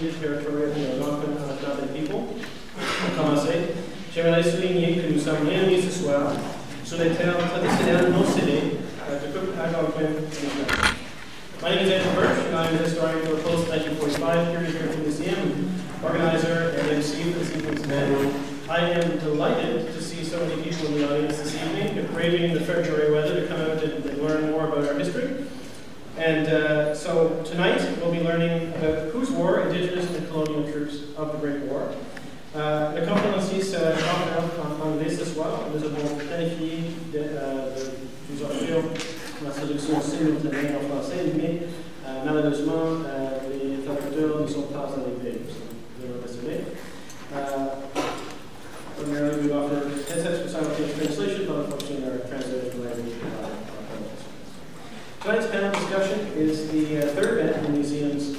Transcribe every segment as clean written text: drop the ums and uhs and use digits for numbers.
territorial et algonquin des people. Pour commencer, j'aimerais souligner que nous sommes réunis ce soir sur les terres traditionnelles non cédées du peuple algonquin. My name is Andrew Birch, and I am a historian for the post-1945 Period Heritage Museum, organizer and MC for this evening's event. I am delighted to see so many people in the audience this evening, braving the February weather to come out and learn more about our history. And so tonight we'll be learning about whose war, Indigenous and colonial troops of the Great War. La conférence en anglais ce soir, nous avons planifié plusieurs options pour la traduction simultanée en français, mais malheureusement les traducteurs ne sont pas arrivés. Désolé. Primarily we offer headsets for simultaneous translation, but unfortunately our translators were able to provide. Tonight's panel discussion is the third event in the museum's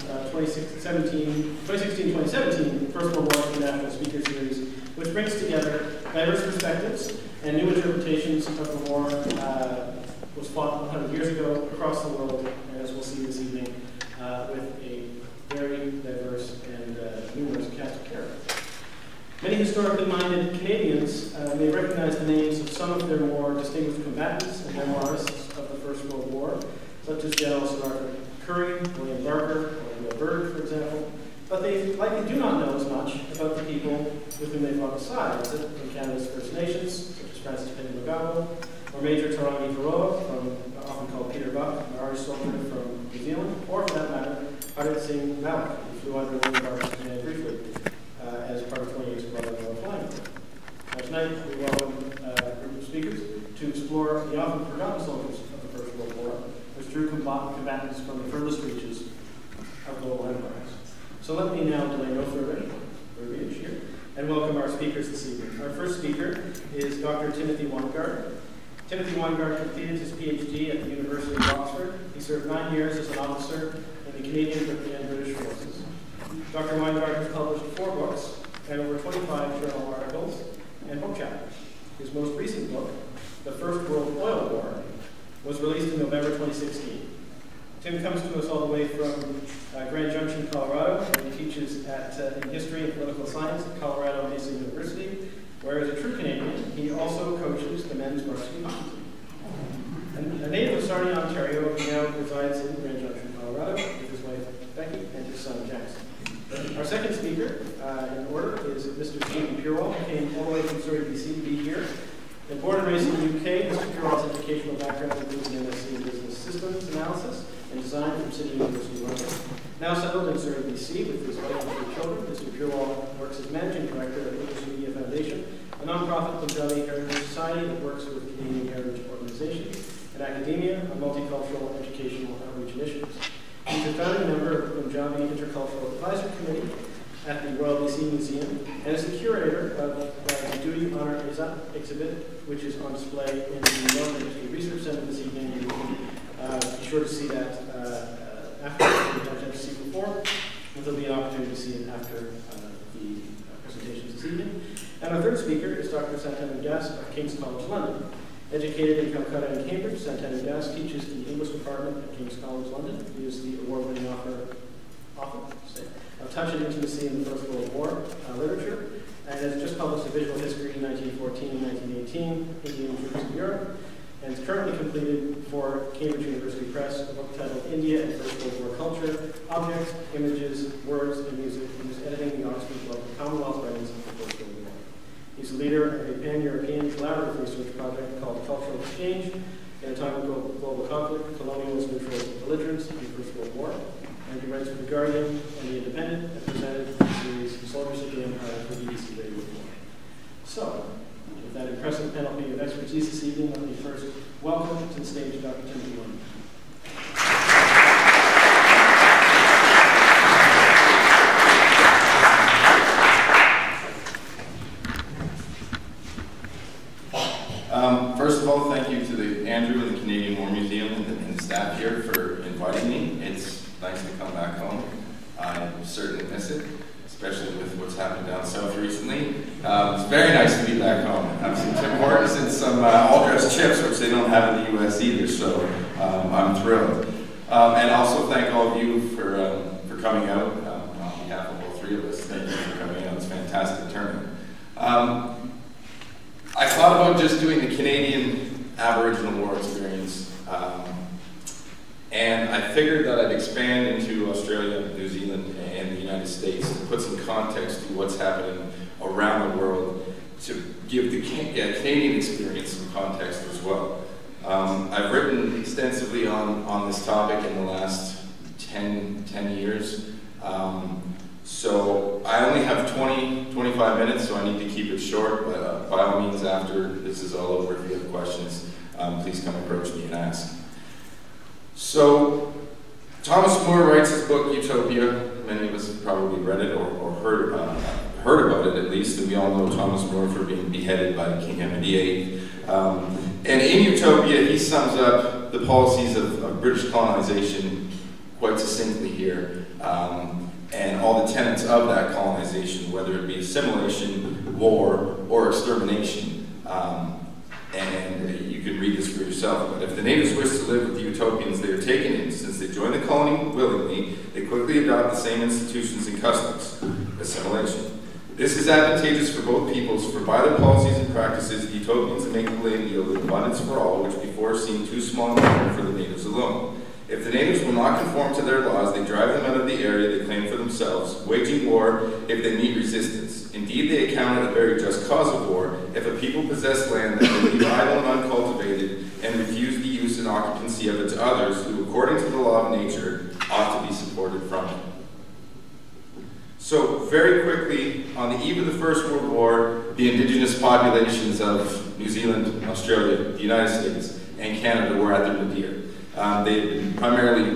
2016-2017 First World War International Speaker Series, which brings together diverse perspectives and new interpretations of the war was fought 100 years ago across the world, as we'll see this evening, with a very diverse and numerous cast of characters. Many historically minded Canadians may recognize the names of some of their more distinguished combatants and memoirists of the First World War, such as General Sir Arthur Currie, William Barker, or Will Byrd, for example, but they likely do not know as much about the people with whom they fought beside, from Canada's First Nations, such as Francis Penny-McGowan, or Major Tarangi Taroa, often called Peter Buck, an Irish soldier from New Zealand, or for that matter, Hardeep Singh Malik, who flew under William Barker's command briefly as part of 28th Squadron Royal Flying Corps. Tonight, we welcome a group of speakers to explore the often forgotten soldiers of the First World War, which drew combatants from the furthest reaches of global empires. So let me now delay no further verbiage here and welcome our speakers this evening. Our first speaker is Dr. Timothy Weingart. Timothy Weingart completed his PhD at the University of Oxford. He served 9 years as an officer in the Canadian and British forces. Dr. Weingart has published 4 books and over 25 journal articles and book chapters. His most recent book, The First World Oil War, was released in November 2016. Tim comes to us all the way from Grand Junction, Colorado, where he teaches in history and political science at Colorado Mesa University, where as a true Canadian, he also coaches the men's varsity hockey team. A native of Sarnia, Ontario, he now resides in Grand Junction, Colorado, with his wife Becky and his son Jackson. Our second speaker in order is Mr. Stephen Purewall, who came all the way from Surrey, BC to be here. And born and raised in the UK, Mr. Purewall's educational background includes an MSc in Business Systems Analysis and Design from City University of London. Now settled in Surrey, BC with his wife and 3 children, Mr. Purewall works as Managing Director of English Media Foundation, a non-profit Punjabi Heritage Society that works with Canadian heritage organizations, and academia on multicultural educational outreach initiatives. He's a founding member of the Punjabi Intercultural Advisory Committee at the Royal BC Museum, and is the curator of the Duty Honor exhibit, which is on display in the Northern History Research Center this evening. You can be sure to see that after the chance to see it before, and there'll be an opportunity to see it after the presentations this evening. And our third speaker is Dr. Santanu Das of King's College London. Educated in Calcutta and Cambridge, Santanu Das teaches in the English department at King's College London. He is the award-winning author of Touch and Intimacy in the First World War literature, and has just published a visual history in 1914 and 1918, Indian Troops in Europe, and is currently completed for Cambridge University Press a book titled India and First World War Culture, Objects, Images, Words, and Music, and is editing the Oxford Commonwealth Writings of the First World War. He's a leader of a pan-European collaborative research project called Cultural Exchange in a time of global conflict, colonialism, neutral belligerence, and the First World War. And he writes for The Guardian and The Independent and presented the series Soldiers of the Empire for BBC Radio 4. So, with that impressive panoply of expertise this evening, let me first welcome to the stage Dr. Timothy Weingart. First of all, thank you to Andrew and the Canadian War Museum and the staff here for inviting me. It's nice to come back home. I certainly miss it, especially with what's happened down south recently. It's very nice to be back home. Have some Tim Hortons and some all-dressed chips, which they don't have in the U.S. either, so I'm thrilled. And also thank all of you for coming out on behalf of three of us. Thank you for coming out. It's a fantastic tournament. I thought about just doing the Canadian Aboriginal War experience, and I figured that I'd expand into Australia, New Zealand, and the United States to put some context to what's happening around the world, to give the Canadian experience some context as well. I've written extensively on this topic in the last 10 years. So I only have 25 minutes, so I need to keep it short, but by all means, after this is all over, if you have questions, please come approach me and ask. So Thomas More writes his book, Utopia. Many of us have probably read it or heard about it at least, and we all know Thomas More for being beheaded by King Henry VIII. And in Utopia, he sums up the policies of British colonization quite succinctly here, and all the tenets of that colonization, whether it be assimilation, war, or extermination. And you can read this for yourself, but if the natives wish to live with the utopians, they are taken in. Since they join the colony willingly, they quickly adopt the same institutions and customs, assimilation. This is advantageous for both peoples, for by their policies and practices, the utopians make the land yield abundance for all, which before seemed too small a matter for the natives alone. If the natives will not conform to their laws, they drive them out of the area they claim for themselves, waging war if they meet resistance. Indeed, they account it a very just cause of war if a people possess land that they leave idle and uncultivated and refuse the use and occupancy of it to others who, according to the law of nature, ought to be supported from it. So, very quickly, on the eve of the First World War, the indigenous populations of New Zealand, Australia, the United States, and Canada were at their nadir. They primarily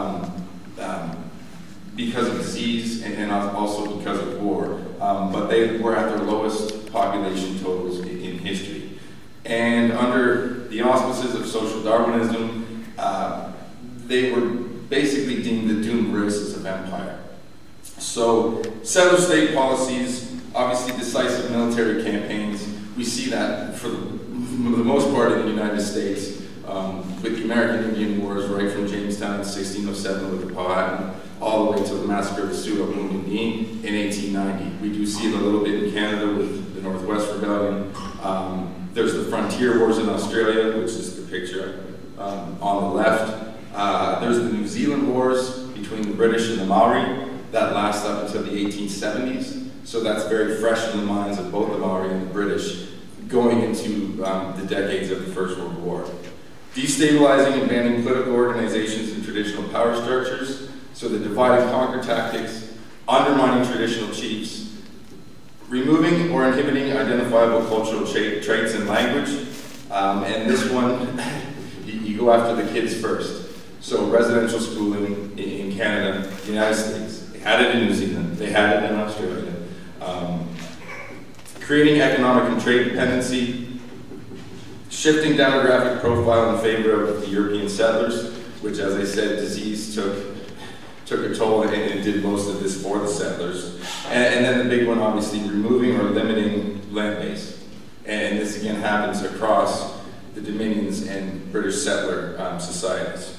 because of disease and also because of war, but they were at their lowest population totals in history. And under the auspices of social Darwinism, they were basically deemed the doomed races of empire. So settler state policies, obviously decisive military campaigns, we see that for the most part in the United States, with the American Indian Wars, right from Jamestown in 1607 with the Powhatan, all the way to the massacre of the Sioux of Wounded Knee in 1890. We do see it a little bit in Canada with the Northwest Rebellion. There's the Frontier Wars in Australia, which is the picture on the left. There's the New Zealand Wars between the British and the Maori that last up until the 1870s. So that's very fresh in the minds of both the Maori and the British going into the decades of the First World War. Destabilizing and banning political organizations and traditional power structures, so the divide and conquer tactics, undermining traditional chiefs, removing or inhibiting identifiable cultural traits and language, and this one, you go after the kids first. So residential schooling in Canada, the United States, they had it in New Zealand, they had it in Australia. Creating economic and trade dependency, shifting demographic profile in favor of the European settlers, which, as I said, disease took a toll and did most of this for the settlers. And then the big one, obviously, removing or limiting land base. And this again happens across the Dominions and British settler societies.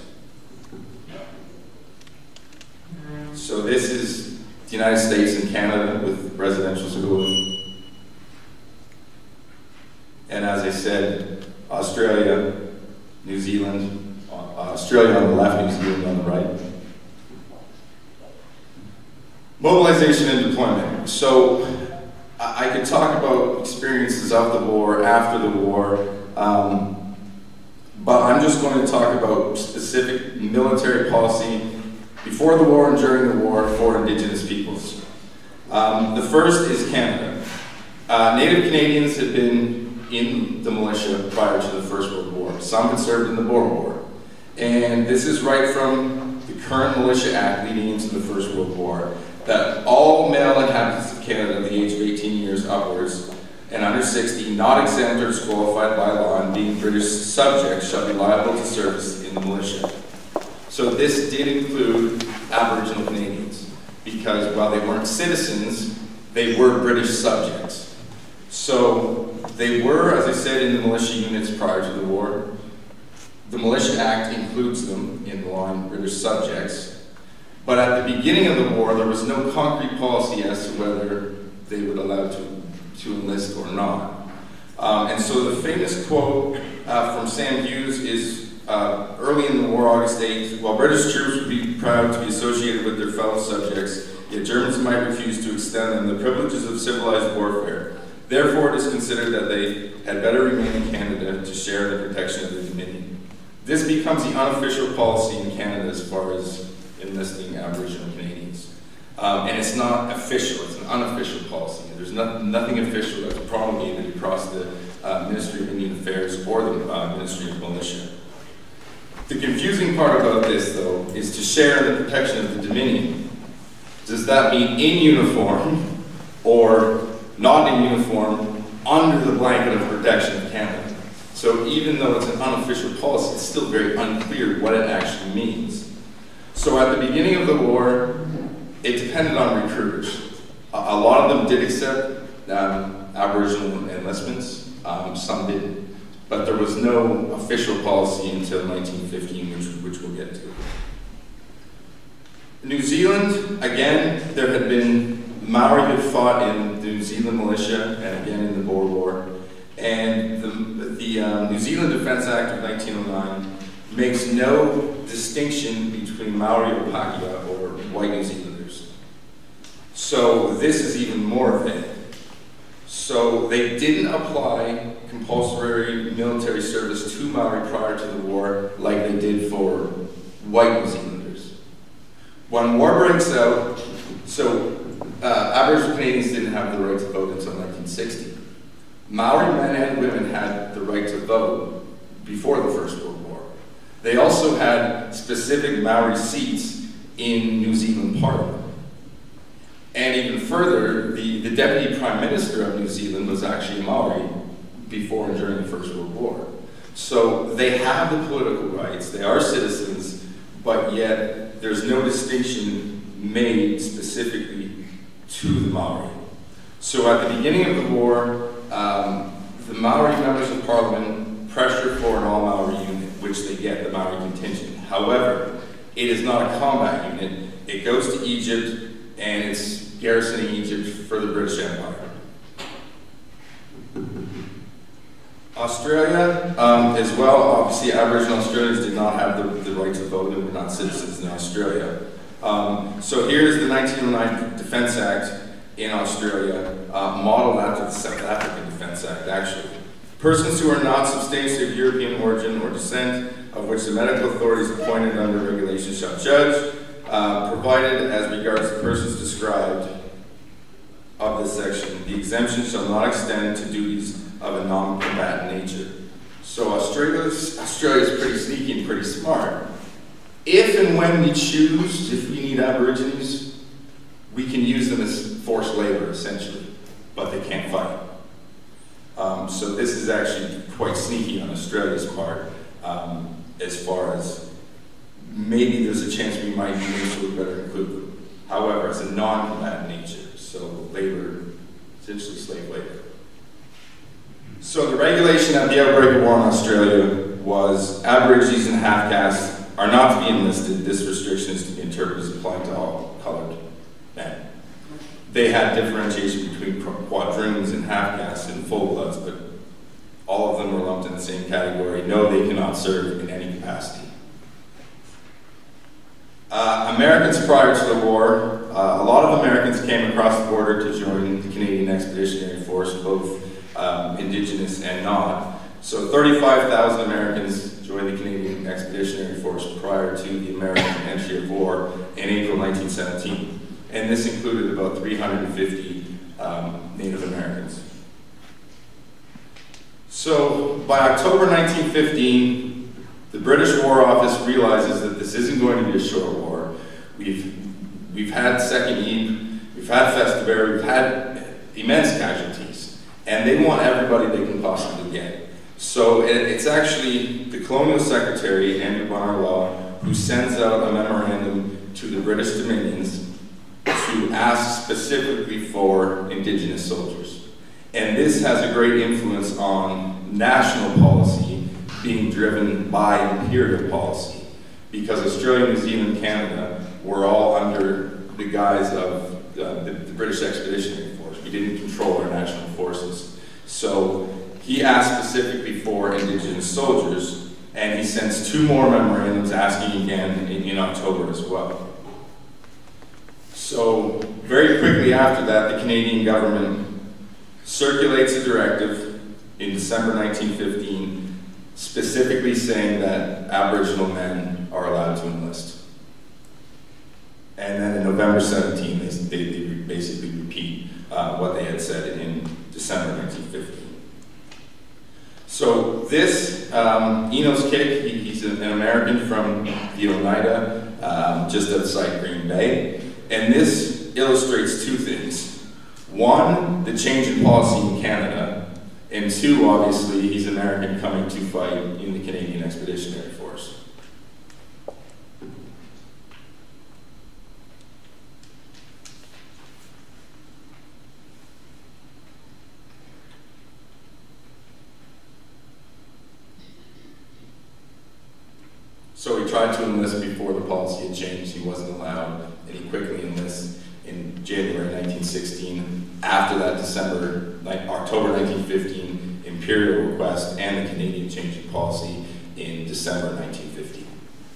So this is the United States and Canada with residential schooling. And as I said, Australia, New Zealand, Australia on the left, New Zealand on the right. Mobilization and deployment. So I could talk about experiences of the war, after the war, but I'm just going to talk about specific military policy before the war and during the war for Indigenous peoples. The first is Canada. Native Canadians had been in the militia prior to the First World War. Some had served in the Boer War. And this is right from the current Militia Act leading into the First World War, that all male inhabitants of Canada at the age of 18 years upwards and under 60, not exempt or disqualified by law and being British subjects, shall be liable to service in the militia. So this did include Aboriginal Canadians, because while they weren't citizens, they were British subjects. So they were, as I said, in the militia units prior to the war. The Militia Act includes them in the line British subjects. But at the beginning of the war, there was no concrete policy as to whether they would allow to enlist or not. And so the famous quote from Sam Hughes is, early in the war, August 8th, while British troops would be proud to be associated with their fellow subjects, yet Germans might refuse to extend them the privileges of civilized warfare. Therefore, it is considered that they had better remain in Canada to share the protection of the Dominion. This becomes the unofficial policy in Canada as far as enlisting Aboriginal Canadians. And it's not official, it's an unofficial policy. There's nothing official that's promulgated across the Ministry of Indian Affairs or the Ministry of Militia. The confusing part about this, though, is to share in the protection of the Dominion. Does that mean in uniform or not in uniform under the blanket of protection of Canada? So even though it's an unofficial policy, it's still very unclear what it actually means. So at the beginning of the war, it depended on recruiters. A lot of them did accept Aboriginal enlistments, some didn't. But there was no official policy until 1915, which we'll get to. New Zealand, again, there had been, Maori had fought in the New Zealand militia and again in the Boer War. And the New Zealand Defence Act of 1909 makes no distinction between Maori or Pakeha or white New Zealanders. So this is even more vague. So they didn't apply compulsory military service to Maori prior to the war like they did for white New Zealanders. When war breaks out, so Aboriginal Canadians didn't have the right to vote until 1960. Maori men and women had the right to vote before the First World War. They also had specific Maori seats in New Zealand Parliament. And even further, the Deputy Prime Minister of New Zealand was actually Maori before and during the First World War. So they have the political rights, they are citizens, but yet there's no distinction made specifically to the Maori. So at the beginning of the war, the Maori members of Parliament pressure for an all-Maori unit, which they get, the Maori contingent. However, it is not a combat unit. It goes to Egypt, and it's garrisoning Egypt for the British Empire. Australia, as well, obviously Aboriginal Australians did not have the right to vote and were not citizens in Australia. So here's the 1909 Defence Act in Australia, modeled after the South African Defence Act, actually. Persons who are not substantially of European origin or descent, of which the medical authorities appointed under regulation shall judge, provided as regards the persons described of this section, the exemption shall not extend to duties of a non-combatant nature. So Australia's pretty sneaky and pretty smart. If and when we choose, if we need Aborigines, we can use them as forced labor, essentially, but they can't fight. So this is actually quite sneaky on Australia's part, as far as maybe there's a chance we might be able to better include them. However, it's a non-combatant nature, so labor, essentially slave labor. So the regulation at the outbreak of war in Australia was Aborigines and half-castes are not to be enlisted. This restriction is to be interpreted as applying to all colored men. They had differentiation between quadroons and half-castes and full-bloods, but all of them were lumped in the same category. No, they cannot serve in any capacity. Americans prior to the war, a lot of Americans came across the border to join the Canadian Expeditionary Force, both Indigenous and not. So 35,000 Americans joined the Canadian Expeditionary Force prior to the American entry of war in April 1917. And this included about 350 Native Americans. So by October 1915, the British War Office realizes that this isn't going to be a short war. We've had Second Ypres, we've had Festubert, we've had immense casualties, and they want everybody they can possibly get. So it's actually the Colonial Secretary, Andrew Bonar Law, who sends out a memorandum to the British Dominions to ask specifically for Indigenous soldiers. And this has a great influence on national policy being driven by imperial policy, because Australia, New Zealand, Canada were all under the guise of the British Expeditionary Force. We didn't control our national forces. So he asked specifically for Indigenous soldiers, and he sends 2 more memorandums asking again in October as well. So very quickly after that, the Canadian government circulates a directive in December 1915, specifically saying that Aboriginal men are allowed to enlist. And then in November 17, they basically repeat what they had said in December 1915. So this, Enos Kick, he's an American from the Oneida, just outside Green Bay. And this illustrates 2 things. 1, the change in policy in Canada. And 2, obviously, he's American coming to fight in the Canadian Expeditionary Force. So he tried to enlist before the policy had changed. He wasn't allowed, and he quickly enlists in January 1916. After that October 1915 imperial request and the Canadian change in policy in December 1915.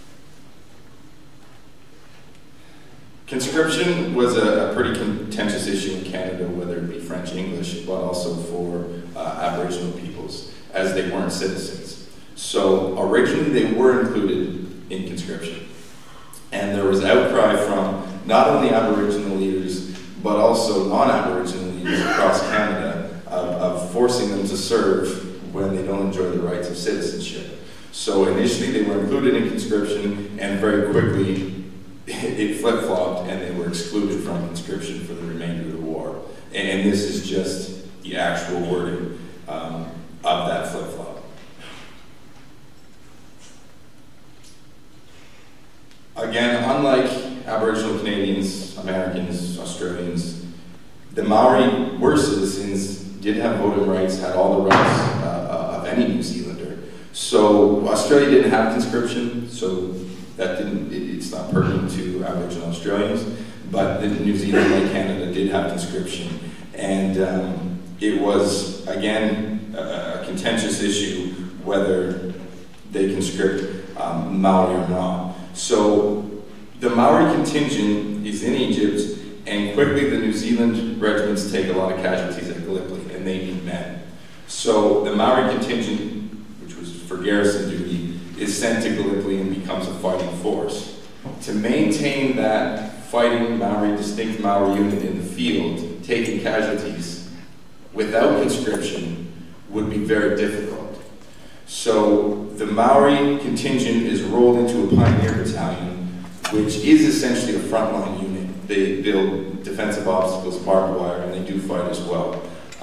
Conscription was a pretty contentious issue in Canada, whether it be French, English, but also for Aboriginal peoples, as they weren't citizens. So originally they were included in conscription. And there was outcry from not only Aboriginal leaders, but also non-Aboriginal leaders across Canada of forcing them to serve when they don't enjoy the rights of citizenship. So initially they were included in conscription, and very quickly it flip-flopped and they were excluded from conscription for the remainder of the war. And this is just the actual wording of that flip-flop. Again, unlike Aboriginal Canadians, Americans, Australians, the Maori were citizens, did have voting rights, had all the rights of any New Zealander. So Australia didn't have conscription, so that it's not pertinent to Aboriginal Australians, but New Zealand, like Canada, did have conscription. And it was, again, a contentious issue whether they conscript Maori or not. So the Maori contingent is in Egypt, and quickly the New Zealand regiments take a lot of casualties at Gallipoli, and they need men. So the Maori contingent, which was for garrison duty, is sent to Gallipoli and becomes a fighting force. To maintain that fighting Maori, distinct Maori unit in the field, taking casualties without conscription would be very difficult. So the Maori contingent is rolled into a pioneer battalion, which is essentially a frontline unit. They build defensive obstacles, barbed wire, and they do fight as well.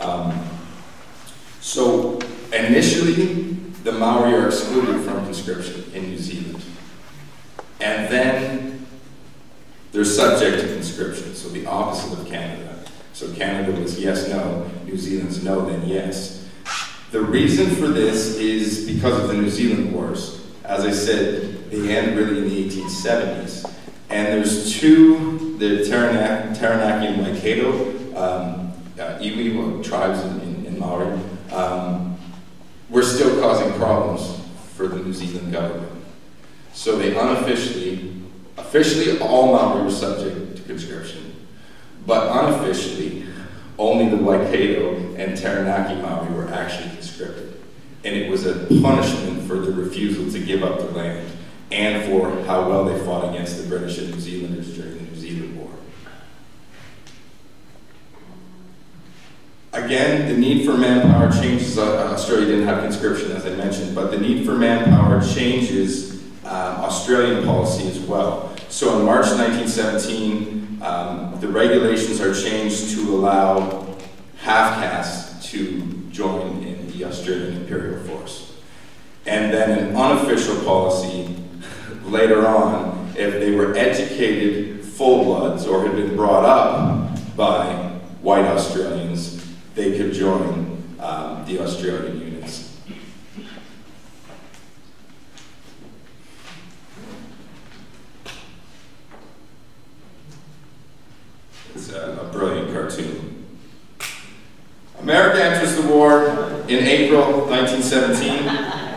So initially, the Maori are excluded from conscription in New Zealand. And then they're subject to conscription, so the opposite of Canada. So Canada was yes, no, New Zealand's no, then yes. The reason for this is because of the New Zealand Wars. As I said, they end really in the 1870s. And there's 2, the Taranaki and Waikato, iwi, tribes in Maori, were still causing problems for the New Zealand government. So they officially all Maori were subject to conscription, but unofficially, only the Waikato and Taranaki Maori were actually conscripted. And it was a punishment for the refusal to give up the land and for how well they fought against the British and New Zealanders during the New Zealand War. Again, the need for manpower changes. Australia didn't have conscription, as I mentioned, but the need for manpower changes Australian policy as well. So in March 1917, the regulations are changed to allow half-castes to join in the Australian Imperial Force. And then an unofficial policy later on, if they were educated full-bloods or had been brought up by white Australians, they could join the Australian units. cartoon. America enters the war in April 1917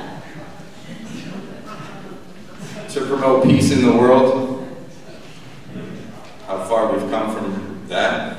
to promote peace in the world. How far we've come from that.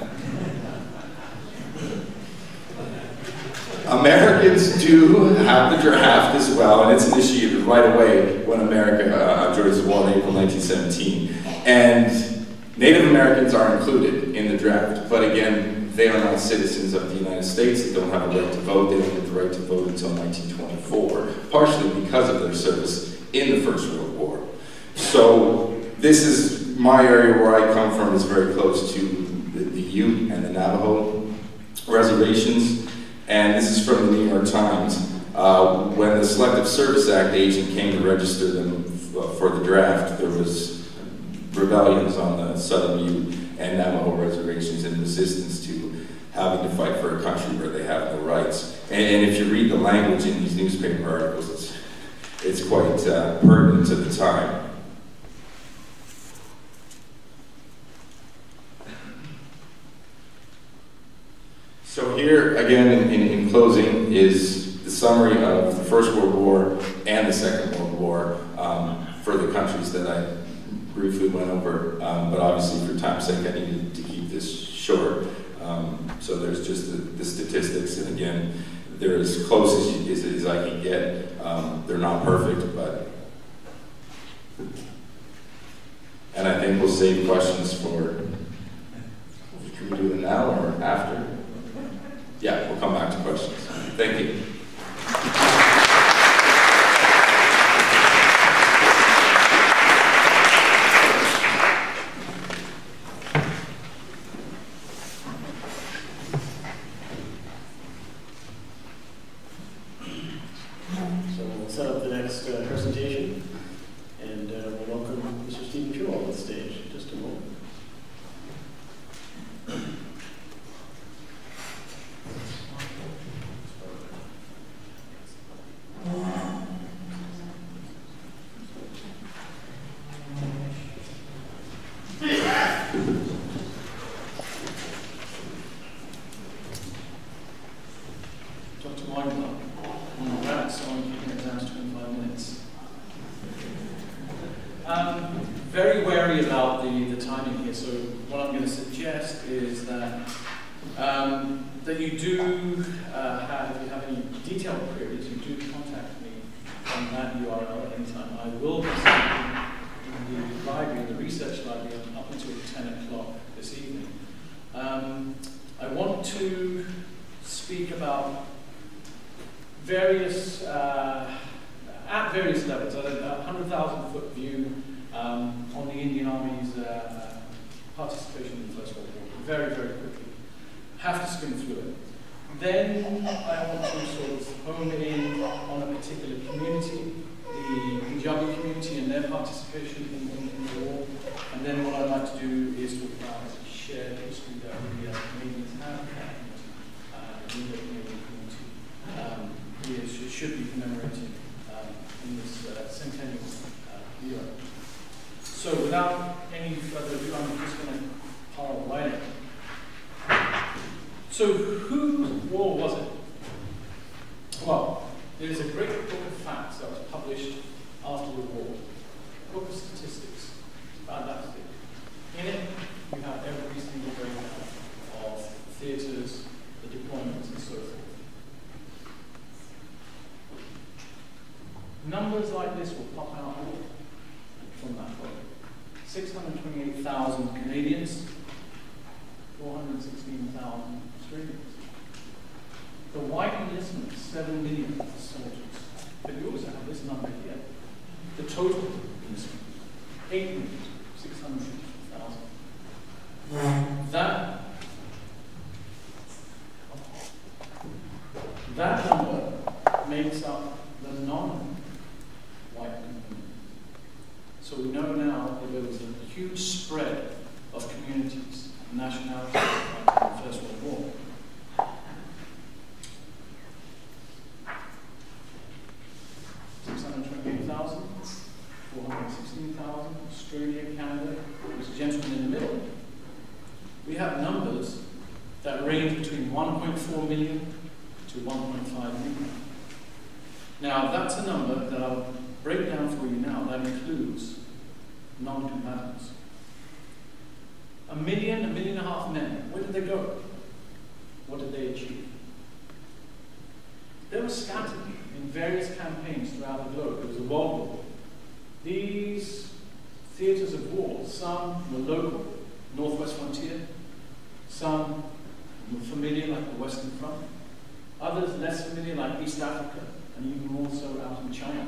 Americans do have the draft as well, and it's initiated right away when America joins the war in April 1917. And Native Americans are included in the draft, but again, they are not citizens of the United States. They don't have a right to vote. They don't get the right to vote until 1924, partially because of their service in the First World War. So this is my area where I come from, is very close to the Ute and the Navajo reservations. And this is from the New York Times. When the Selective Service Act agent came to register them for the draft, there was rebellions on the Southern Ute and Navajo reservations in resistance to having to fight for a country where they have no rights. And if you read the language in these newspaper articles, it's quite pertinent to the time. So here, again, in closing, is the summary of the First World War and the Second World War for the countries that I briefly went over. But obviously, for time's sake, I needed to keep this short. So there's just the statistics, and again, they're as close as I can get. They're not perfect, but... And I think we'll save questions for... Can we do it now or after? Yeah, we'll come back to questions. Thank you. So we'll set up the next presentation, and we'll welcome Mr. Stephen Purell on the stage in just a moment. Dr. Weinbach, congrats on keeping exams to 25 minutes. Very wary about the timing here, so what I'm going to suggest is that that you do if you have any detailed queries, you do contact me on that URL at any time. I will be in the library, the research library, up until 10 o'clock this evening. I want to speak about various, at various levels, a 100,000-foot view on the Indian Army's participation in the First World War, very, very quickly. Have to skim through it. Then I want to sort of hone in on a particular community, the Punjabi community and their participation in the war. And then what I'd like to do is talk about shared history that the Canadians have in the Canadian community. It should be commemorated in this centennial year. So without any further ado, I'm just going to pile right in. So whose war was it? Well, there's a great book of facts that was published after the war. Book of statistics. Fantastic. In it, you have every single breakdown of theatres, the deployments, and so forth. Numbers like this will pop out from that book. 628,000 Canadians, 416,000 Australians. The white enlistment, 7 million soldiers. But you also have this number here. The total enlistment, 8,600,000. That number makes up the non-white community. So we know now that there was a huge spread of communities, nationalities in the First World War. Australia, Canada, there's a gentleman in the middle. We have numbers that range between 1.4 million to 1.5 million. Now, that's a number that I'll break down for you now. That includes non-combatants. 1 million, 1.5 million men. Where did they go? What did they achieve? They were scattered in various campaigns throughout the globe. It was a world war. These theatres of war, some were local, Northwest Frontier, some were familiar, like the Western Front, others less familiar, like East Africa, and even more so out in China.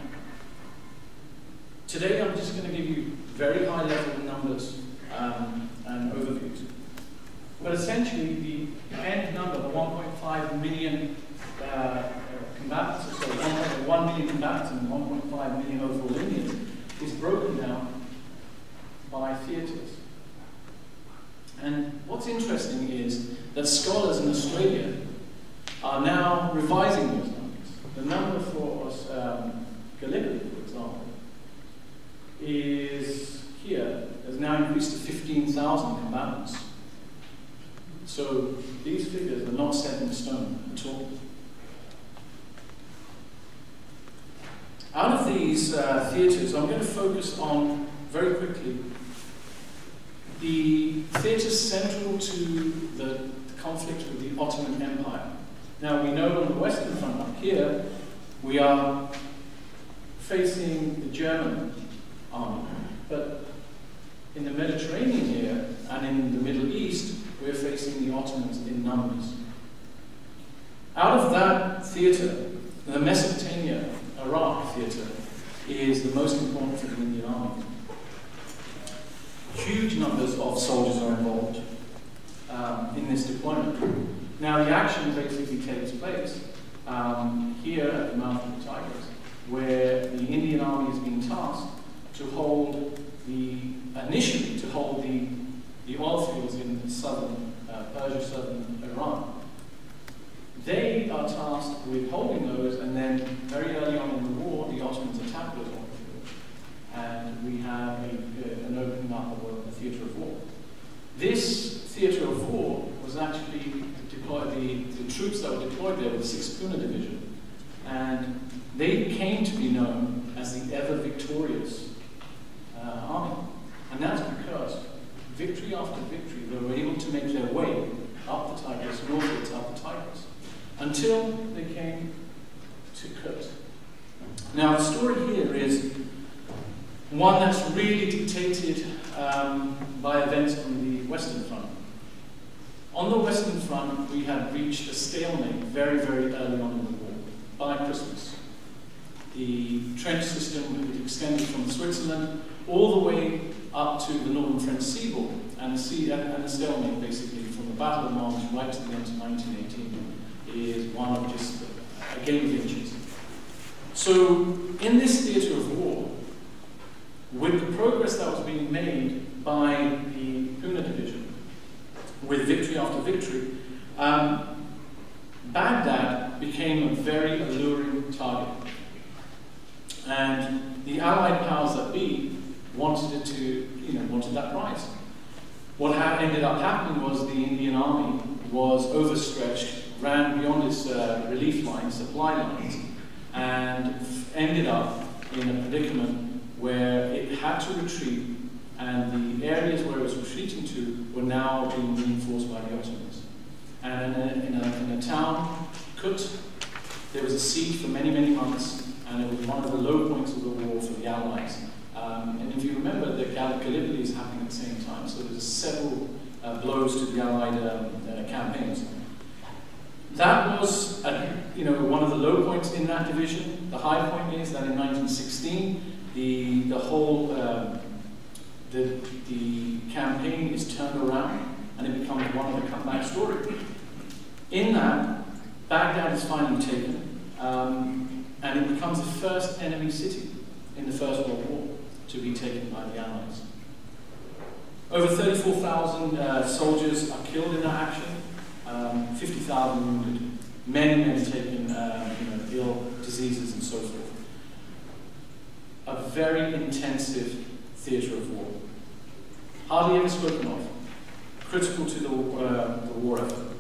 Today I'm just going to give you very high level numbers and overviews. But essentially the end number, the 1.5 million combatants, or sorry, 1.1 million combatants and 1.5 million overall Indians, is broken down by theatres. And what's interesting is that scholars in Australia are now revising those numbers. The number for Gallipoli, for example, is here, has now increased to 15,000 combatants. So these figures are not set in stone at all. Out of these theatres, I'm going to focus on, very quickly, the theatres central to the conflict with the Ottoman Empire. Now, we know on the Western Front up here, we are facing the German army. But in the Mediterranean here, and in the Middle East, we're facing the Ottomans in numbers. Out of that theatre, the Mesopotamia, Iraq theatre, is the most important for the Indian Army. Huge numbers of soldiers are involved in this deployment. Now, the action basically takes place here at the mouth of the Tigris, where the Indian Army is being tasked to hold initially to hold the oil fields in southern Persia, southern Iran. They are tasked with holding those, and then very early on in the war, the Ottomans attack those oil fields, and we have an opening up of a theatre of war. This theatre of war was actually deployed, the troops that were deployed there were the 6th Pune Division, and they came to be known as the ever victorious army. And that's because victory after victory, they were able to make their way up the Tigris, northwards up the Tigris, until they came to Kut. Now, the story here is one that's really dictated by events on the Western Front. On the Western Front, we had reached a stalemate very, very early on in the war, by Christmas. The trench system had extended from Switzerland all the way up to the northern French seaboard, and the stalemate basically from the Battle of Mons right to the end of 1918 is one of just a game of inches. So in this theatre of war, with the progress that was being made by the Pune Division, with victory after victory, Baghdad became a very alluring target. And the Allied powers that be wanted it to, wanted that prize. What ended up happening was the Indian Army was overstretched, ran beyond its relief lines, supply lines, and ended up in a predicament where it had to retreat, and the areas where it was retreating to were now being reinforced by the Ottomans. And in a town, Kut, there was a siege for many, many months, and it was one of the low points of the war for the Allies. And if you remember, the Gallipoli is happening at the same time, so there's several blows to the Allied campaigns. That was, one of the low points in that division. The high point is that in 1916, the campaign is turned around, and it becomes one of the comeback stories. In that, Baghdad is finally taken, and it becomes the first enemy city in the First World War to be taken by the Allies. Over 34,000 soldiers are killed in that action, 50,000 wounded, many taken ill, diseases and so forth. A very intensive theatre of war. Hardly ever spoken of. Critical to the war effort.